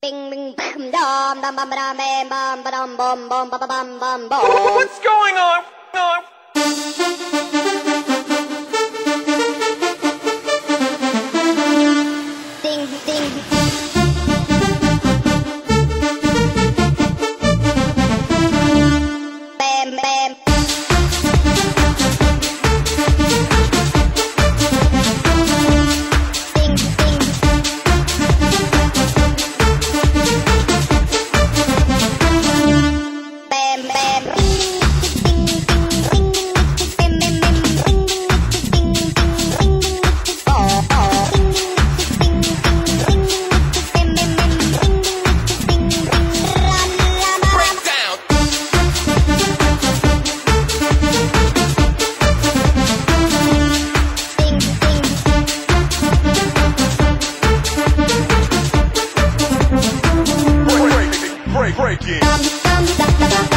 Bing bing bam dum dum bum bam bam bum bum bum bum bum bum bum bum. What's going on? Ding ding. Bam bam. Ding ding. Bam bam. Ring ding ding ring ding bam bam bam ring ding ding ring ding oh oh ring ding ring bam bam bam ring ding run la la. Break down. Ding ding. Break it. Dum dum da da da.